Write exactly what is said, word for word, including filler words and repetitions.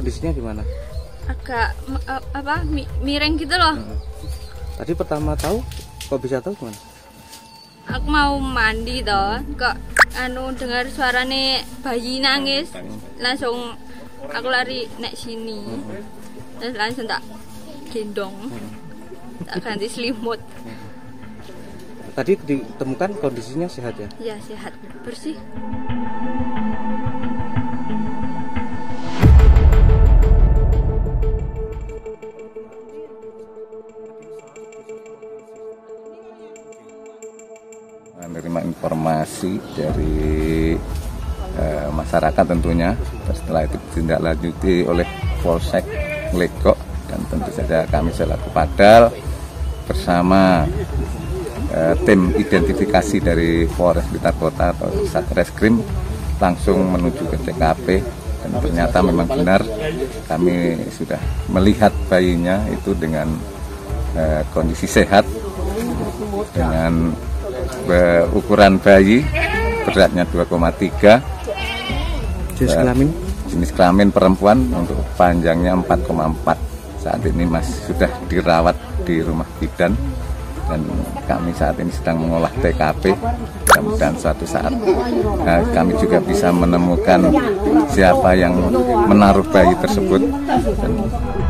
kondisinya gimana? Agak uh, apa mi miring gitu loh. Hmm. Tadi pertama tahu, kok bisa tahu gimana? Aku mau mandi toh, kok anu dengar suarane bayi nangis, langsung aku lari nek sini, hmm. terus langsung tak gendong, hmm. tak ganti selimut. Hmm. Tadi ditemukan kondisinya sehat ya? Iya sehat, bersih. Menerima informasi dari eh, masyarakat tentunya, setelah itu ditindaklanjuti oleh Polsek Legok, dan tentu saja kami selaku Padal bersama eh, tim identifikasi dari Polres Blitar Kota atau Satreskrim langsung menuju ke T K P, dan ternyata memang benar kami sudah melihat bayinya itu dengan eh, kondisi sehat, dengan ukuran bayi beratnya dua koma tiga, jenis kelamin jenis kelamin perempuan, untuk panjangnya empat koma empat. Saat ini masih sudah dirawat di rumah bidan, dan kami saat ini sedang mengolah T K P. Mudah-mudahan suatu saat eh, kami juga bisa menemukan siapa yang menaruh bayi tersebut, dan